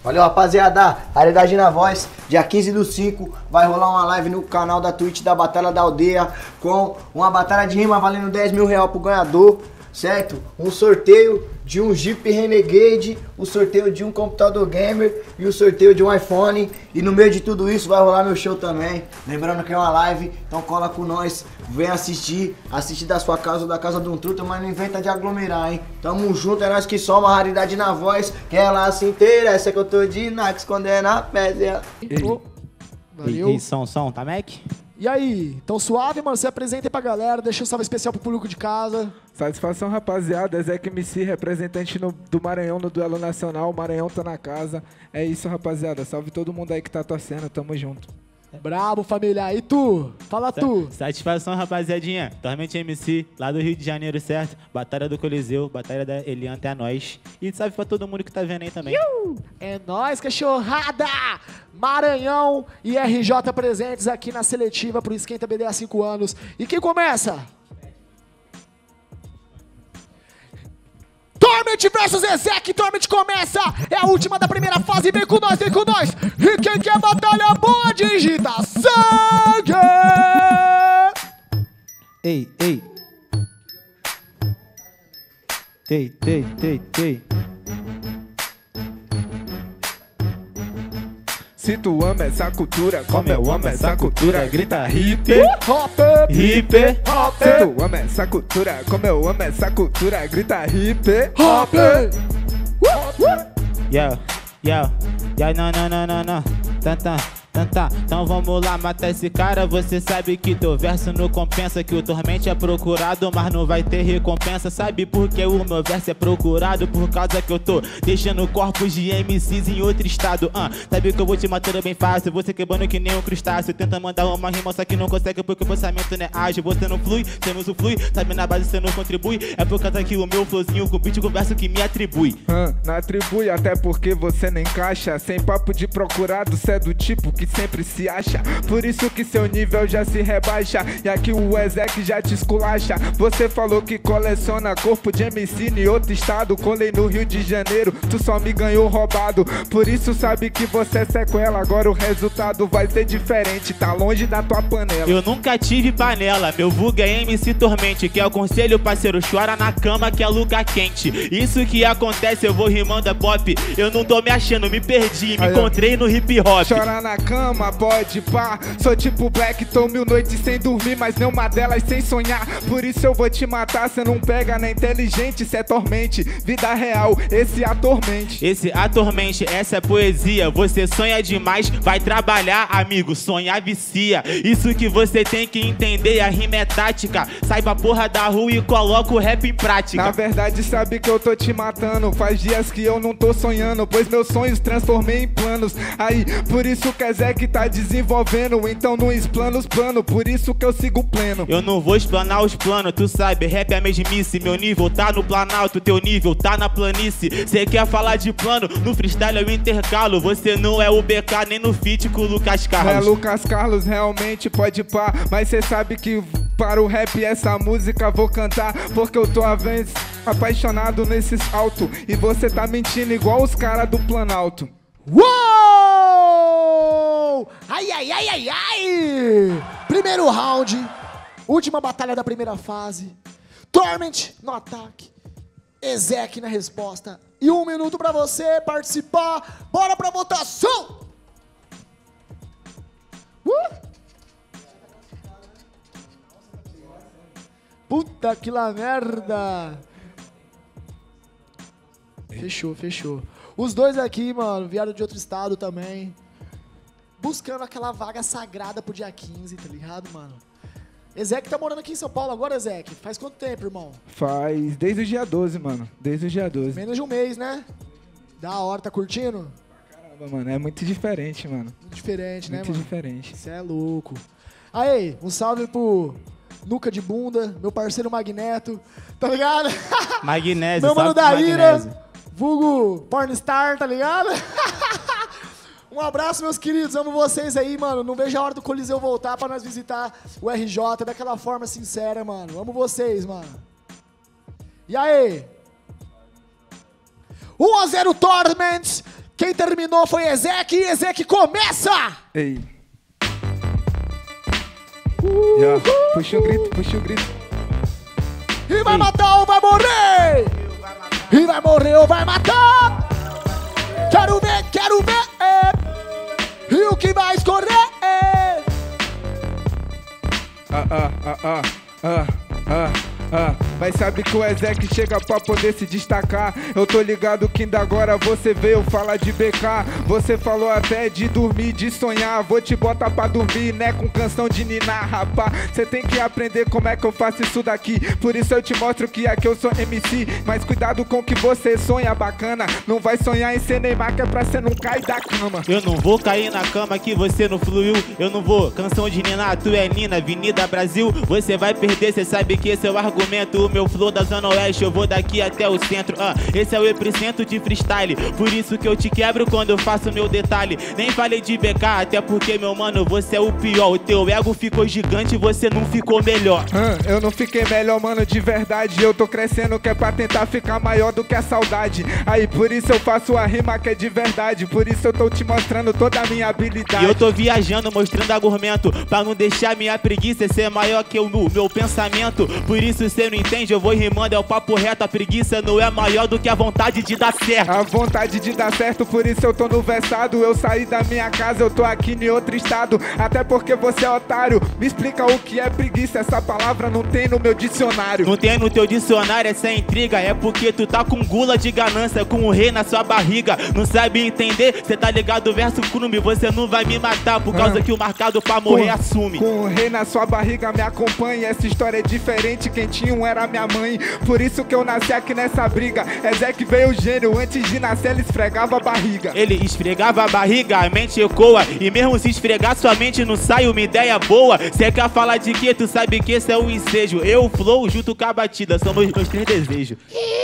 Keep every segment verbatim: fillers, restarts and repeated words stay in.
Valeu, rapaziada. Raridade na voz. Dia quinze do cinco vai rolar uma live no canal da Twitch da Batalha da Aldeia com uma batalha de rima valendo dez mil reais pro ganhador, certo? Um sorteio de um Jeep Renegade, o sorteio de um computador gamer e o sorteio de um iPhone. E no meio de tudo isso vai rolar meu show também. Lembrando que é uma live, então cola com nós, vem assistir, assistir da sua casa ou da casa de um truta, mas não inventa de aglomerar, hein? Tamo junto, é nós que só uma raridade na voz, que ela se interessa que eu tô de Nax quando é na pésia. Oh, valeu. E, e som, som, tá, Mac? E aí, tão suave, mano? Se apresenta aí pra galera, deixa um salve especial pro público de casa. Satisfação, rapaziada. Ezek M C, representante no, do Maranhão no duelo nacional. O Maranhão tá na casa. É isso, rapaziada. Salve todo mundo aí que tá torcendo. Tamo junto. Brabo, família. E tu? Fala tu. Satisfação, rapaziadinha. Tormente M C, lá do Rio de Janeiro, certo? Batalha do Coliseu, Batalha da Elianta, é nóis. E salve pra todo mundo que tá vendo aí também. Iu! É nóis, cachorrada! Maranhão e R J presentes aqui na seletiva pro Esquenta B D há cinco anos. E quem começa? Torment versus Ezek, Torment começa, é a última da primeira fase, vem com nós, vem com nós. E quem quer batalha boa, digita sangue! Ei, ei. Tei, tei, tei, tei. Se tu ama essa cultura, como eu amo essa cultura, grita hip, Hop, Hip, hop, Se tu ama essa cultura, como eu amo essa cultura, grita hip, hop. yo, yo, yo, não, não, não, não, não. Tá, tá. Então tá, então vamos lá matar esse cara. Você sabe que teu verso não compensa, que o Tormente é procurado, mas não vai ter recompensa. Sabe por que o meu verso é procurado? Por causa que eu tô deixando corpos de M Cs em outro estado. uh, Sabe que eu vou te matando bem fácil, você quebrando que nem um crustáceo. Tenta mandar uma rima, só que não consegue porque o pensamento não é ágil. Você não flui, você não usufrui, sabe na base você não contribui. É por causa que o meu flowzinho com beat converso que me atribui. Hum, não atribui até porque você não encaixa. Sem papo de procurado, cê é do tipo que sempre se acha. Por isso que seu nível já se rebaixa. E aqui o Ezek já te esculacha. Você falou que coleciona corpo de M C em outro estado. Colei no Rio de Janeiro, tu só me ganhou roubado. Por isso sabe que você é sequela. Agora o resultado vai ser diferente, tá longe da tua panela. Eu nunca tive panela, meu vulgo é M C Tormente. Que é o conselho, parceiro, chora na cama que é lugar quente. Isso que acontece, eu vou rimando é pop. Eu não tô me achando, me perdi, me Aí, encontrei no hip hop. Chora na cama, pode pá. Sou tipo Black, tô mil noites sem dormir, mas nenhuma delas sem sonhar. Por isso eu vou te matar, cê não pega na inteligente. Cê é tormente, vida real, esse atormente. Esse atormente, essa é poesia. Você sonha demais, vai trabalhar, amigo, sonhar vicia. Isso que você tem que entender, a rima é tática. Sai pra porra da rua e coloca o rap em prática. Na verdade sabe que eu tô te matando. Faz dias que eu não tô sonhando, pois meus sonhos transformei em planos. Aí, por isso que Ezek tá desenvolvendo, então não explana os planos, por isso que eu sigo pleno. Eu não vou explanar os planos, tu sabe, rap é a mesmice. Meu nível tá no planalto, teu nível tá na planície. Cê quer falar de plano, no freestyle eu intercalo. Você não é o B K nem no feat com o Lucas Carlos. É Lucas Carlos, realmente pode pá, mas cê sabe que para o rap essa música vou cantar, porque eu tô a vez apaixonado nesses altos. E você tá mentindo igual os caras do Planalto. Uou! Ai, ai, ai, ai, ai! Primeiro round, última batalha da primeira fase. Torment no ataque, Ezek na resposta. E um minuto pra você participar. Bora pra votação! Uh! Puta que lá merda! Fechou, fechou. Os dois aqui, mano, vieram de outro estado também. Buscando aquela vaga sagrada pro dia quinze, tá ligado, mano? Ezek tá morando aqui em São Paulo agora, Ezek? Faz quanto tempo, irmão? Faz desde o dia doze, mano. Desde o dia doze. Menos de um mês, né? Da hora, tá curtindo? Caramba, mano, é muito diferente, mano. Muito diferente, né, Muito mano? diferente. Você é louco. Aí, um salve pro Nuca de Bunda, meu parceiro Magneto, tá ligado? Magnésio, Meu mano salve pro da Ira, Magnésio. vulgo Pornstar, tá ligado? Um abraço, meus queridos, amo vocês aí, mano. Não vejo a hora do Coliseu voltar pra nós visitar o R J daquela forma sincera, mano. Amo vocês, mano. E aí? um a zero Torment. Quem terminou foi Ezek e Ezek começa! Ei. Uh, yeah. Puxa o grito, puxa o grito. E vai Ei. matar ou vai morrer? E vai morrer ou vai matar? Quero ver, quero ver. E o que vai escorrer? Ah, ah, ah, ah, ah, ah. Ah, mas sabe que o Ezek chega pra poder se destacar. Eu tô ligado que ainda agora você veio falar de B K. Você falou até de dormir, de sonhar. Vou te botar pra dormir, né, com canção de ninar, rapá. Cê tem que aprender como é que eu faço isso daqui. Por isso eu te mostro que aqui eu sou M C. Mas cuidado com o que você sonha, bacana. Não vai sonhar em ser Neymar, que é pra cê não cair da cama. Eu não vou cair na cama que você não fluiu. Eu não vou, canção de ninar, tu é Nina, Avenida Brasil. Você vai perder, cê sabe que esse é o argumento. O meu flow da Zona Oeste, eu vou daqui até o centro. ah, Esse é o epicentro de freestyle. Por isso que eu te quebro quando eu faço meu detalhe. Nem falei de B K, até porque, meu mano, você é o pior. O teu ego ficou gigante e você não ficou melhor. ah, Eu não fiquei melhor, mano, de verdade. Eu tô crescendo que é pra tentar ficar maior do que a saudade. Aí por isso eu faço a rima que é de verdade. Por isso eu tô te mostrando toda a minha habilidade. E eu tô viajando, mostrando argumento, pra não deixar minha preguiça ser maior que o meu pensamento. Por isso cê não entende, eu vou rimando, é o papo reto. A preguiça não é maior do que a vontade de dar certo. A vontade de dar certo, por isso eu tô no versado. Eu saí da minha casa, eu tô aqui em outro estado. Até porque você é otário. Me explica o que é preguiça, essa palavra não tem no meu dicionário. Não tem no teu dicionário essa intriga. É porque tu tá com gula de ganância, com o rei na sua barriga. Não sabe entender, cê tá ligado o verso crume. Você não vai me matar por causa ah. que o marcado pra morrer com, assume. Com o rei na sua barriga me acompanha. Essa história é diferente, quem tinha um era minha mãe. Por isso que eu nasci aqui nessa briga. Ezek veio o gênio, antes de nascer ele esfregava a barriga. Ele esfregava a barriga, a mente ecoa. E mesmo se esfregar sua mente não sai uma ideia boa. Cê quer falar de quê? Tu sabe que esse é o ensejo. Eu, flow, junto com a batida, são meus, meus três desejos.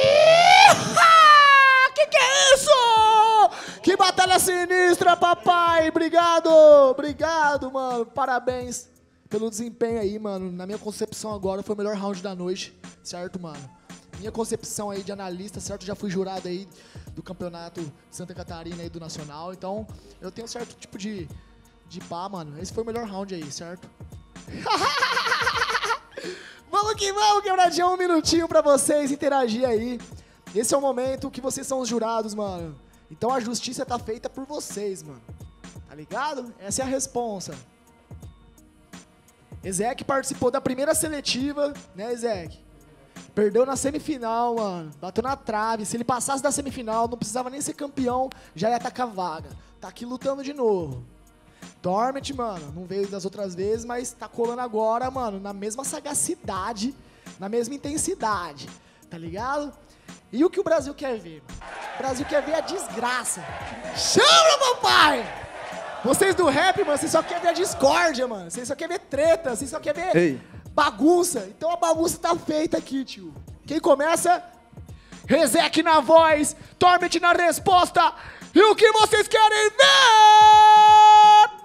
Que que é isso? Que batalha sinistra, papai. Obrigado, obrigado, mano. Parabéns pelo desempenho aí, mano. Na minha concepção agora foi o melhor round da noite, certo, mano? Minha concepção aí de analista, certo? Já fui jurado aí do campeonato Santa Catarina aí do Nacional, então eu tenho certo tipo de, de pá, mano. Esse foi o melhor round aí, certo? Vamos que vamos, quebradinha, um minutinho pra vocês interagir aí. Esse é o momento que vocês são os jurados, mano. Então a justiça tá feita por vocês, mano. Tá ligado? Essa é a responsa. Ezek participou da primeira seletiva, né, Ezek? Perdeu na semifinal, mano. Bateu na trave. Se ele passasse da semifinal, não precisava nem ser campeão, já ia atacar a vaga. Tá aqui lutando de novo. Torment, mano, não veio das outras vezes, mas tá colando agora, mano, na mesma sagacidade, na mesma intensidade, tá ligado? E o que o Brasil quer ver? O Brasil quer ver a desgraça. Chama, papai! Vocês do rap, mano, vocês só querem ver a discórdia, mano. Vocês só querem ver treta, vocês só querem ver Ei. bagunça. Então a bagunça tá feita aqui, tio. Quem começa? Ezek na voz, Torment na resposta. E o que vocês querem ver?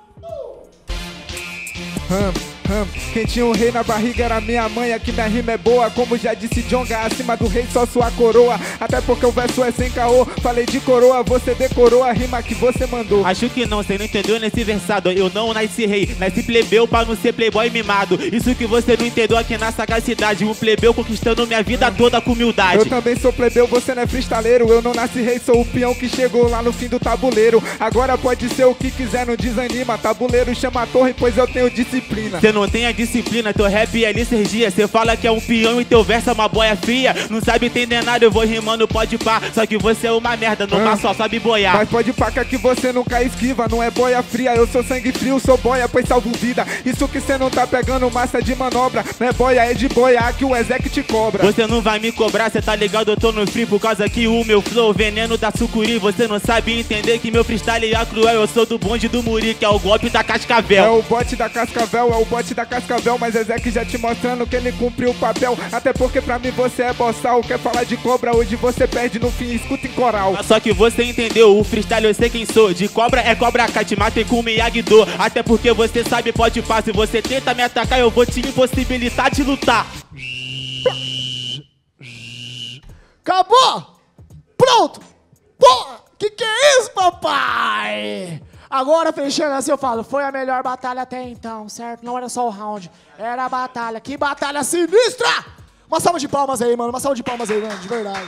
Hum, hum. Quem tinha um rei na barriga era minha mãe. Aqui minha rima é boa, como já disse Jonga. Acima do rei só sua coroa. Até porque o verso é sem caô. Falei de coroa, você decorou a rima que você mandou. Acho que não, você não entendeu nesse versado. Eu não nasci rei, nasci plebeu pra não ser playboy mimado. Isso que você não entendeu aqui na sagacidade. Um plebeu conquistando minha vida hum. toda com humildade. Eu também sou plebeu, você não é freestaleiro. Eu não nasci rei, sou o peão que chegou lá no fim do tabuleiro. Agora pode ser o que quiser, não desanima. Tabuleiro chama a torre, pois eu tenho disciplina. Você não tem a disciplina, teu rap é licergia. Cê fala que é um peão e teu verso é uma boia fria. Não sabe entender nada, eu vou rimando, pode pá. Só que você é uma merda, não ah. só sabe boiar. Mas pode pá que você nunca esquiva. Não é boia fria, eu sou sangue frio, sou boia, pois salvo vida. Isso que cê não tá pegando massa de manobra. Não é boia, é de boia que o Ezek te cobra. Você não vai me cobrar, cê tá ligado, eu tô no free. Por causa que o meu flow, veneno da sucuri. Você não sabe entender que meu freestyle é cruel. Eu sou do bonde do Muri, que é o golpe da Cascavel. É o bote da Cascavel, é o bote da Cascavel. Mas Ezek já te mostrando que ele cumpriu o papel. Até porque pra mim você é boçal. Quer falar de cobra, hoje você perde no fim, escuta em coral. Só que você entendeu, o freestyle eu sei quem sou. De cobra é cobra Kai, te matei com Miyagi-Do. Até porque você sabe, pode pá. Se você tenta me atacar, eu vou te impossibilitar de lutar. Acabou! Pronto! Porra! Que que é isso, papai? Agora, fechando assim, eu falo, foi a melhor batalha até então, certo? Não era só o round, era a batalha. Que batalha sinistra! Uma salva de palmas aí, mano. Uma salva de palmas aí, mano, de verdade.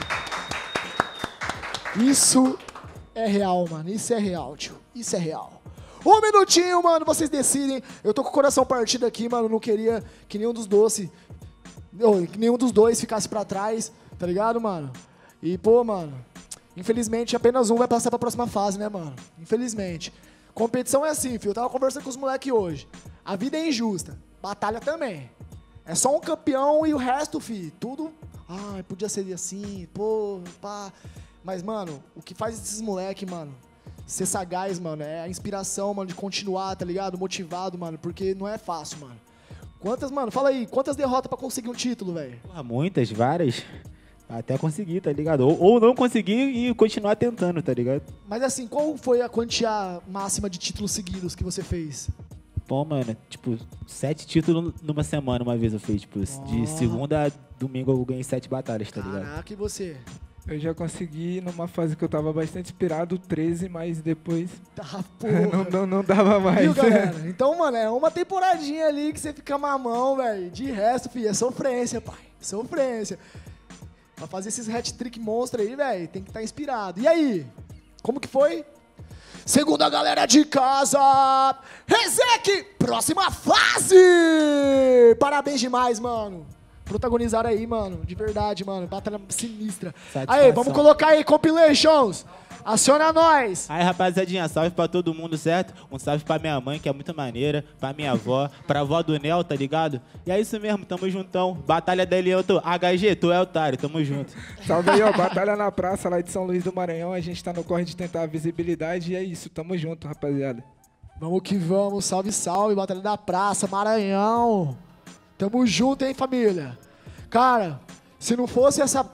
Isso é real, mano. Isso é real, tio. Isso é real. Um minutinho, mano, vocês decidem. Eu tô com o coração partido aqui, mano. Não queria que nenhum dos doces... Que nenhum dos dois ficasse pra trás, tá ligado, mano? E, pô, mano... Infelizmente, apenas um vai passar pra próxima fase, né, mano? Infelizmente. Competição é assim, filho. Eu tava conversando com os moleques hoje. A vida é injusta. Batalha também. É só um campeão e o resto, filho, tudo... Ai, podia ser assim, pô, pá... Mas, mano, o que faz esses moleques, mano, ser sagaz, mano, é a inspiração, mano, de continuar, tá ligado? Motivado, mano, porque não é fácil, mano. Quantas, mano, fala aí, quantas derrotas pra conseguir um título, velho? Muitas, várias. Até conseguir, tá ligado? Ou, ou não conseguir e continuar tentando, tá ligado? Mas assim, qual foi a quantia máxima de títulos seguidos que você fez? Pô, mano, tipo, sete títulos numa semana uma vez eu fiz, tipo, oh. de segunda a domingo eu ganhei sete batalhas, tá ligado? Caraca, e você? Eu já consegui, numa fase que eu tava bastante inspirado, treze, mas depois tá, porra. não, não, não dava mais. Viu, galera? Então, mano, é uma temporadinha ali que você fica mamão, velho. De resto, filho, é sofrência, pai. Sofrência. Pra fazer esses hat-trick monstro aí, velho, tem que estar inspirado. E aí? Como que foi? Segundo a galera de casa, Rezek, próxima fase! Parabéns demais, mano. Protagonizaram aí, mano, de verdade, mano, batalha sinistra. Satisfação. Aí, vamos colocar aí, compilations, aciona nós. Aí, rapaziadinha, salve pra todo mundo, certo? Um salve pra minha mãe, que é muito maneira, pra minha avó, pra avó do Nel, tá ligado? E é isso mesmo, tamo juntão. Batalha da Elianto, H G, tu é otário, tamo junto. Salve aí, ó, batalha na praça lá de São Luís do Maranhão, a gente tá no corre de tentar a visibilidade e é isso, tamo junto, rapaziada. Vamos que vamos, salve, salve, batalha da praça, Maranhão. Tamo junto, hein, família? Cara, se não fosse essa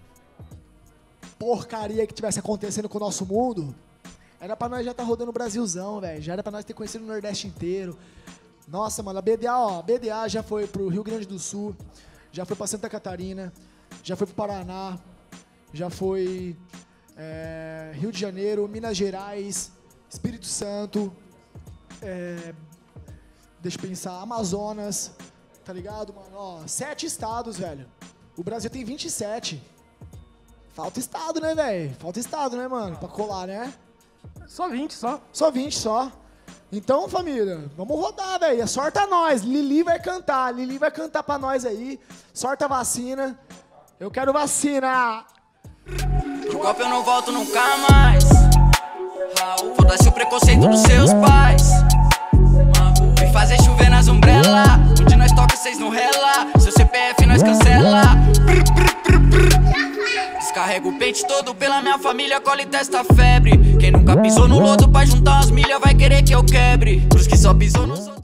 porcaria que tivesse acontecendo com o nosso mundo, era pra nós já estar tá rodando o Brasilzão, velho. Já era pra nós ter conhecido o Nordeste inteiro. Nossa, mano, a B D A, ó, a B D A já foi pro Rio Grande do Sul, já foi pra Santa Catarina, já foi pro Paraná, já foi é, Rio de Janeiro, Minas Gerais, Espírito Santo, é, deixa eu pensar, Amazonas... Tá ligado, mano? Ó, sete estados, velho. O Brasil tem vinte e sete. Falta estado, né, velho? Falta estado, né, mano? Pra colar, né? Só vinte, só. Só vinte, só. Então, família, vamos rodar, velho. Sorta nós. Lili vai cantar. Lili vai cantar pra nós aí. Sorta a vacina. Eu quero vacina. No copo eu não volto nunca mais. Foda-se o preconceito dos seus pais. Me fazer chover nas umbrellas. Onde nós toca, cês não rela. Seu C P F nós cancela. Descarrego o pente todo pela minha família, cola e testa febre. Quem nunca pisou no lodo pra juntar umas milhas vai querer que eu quebre. Pros que só pisou no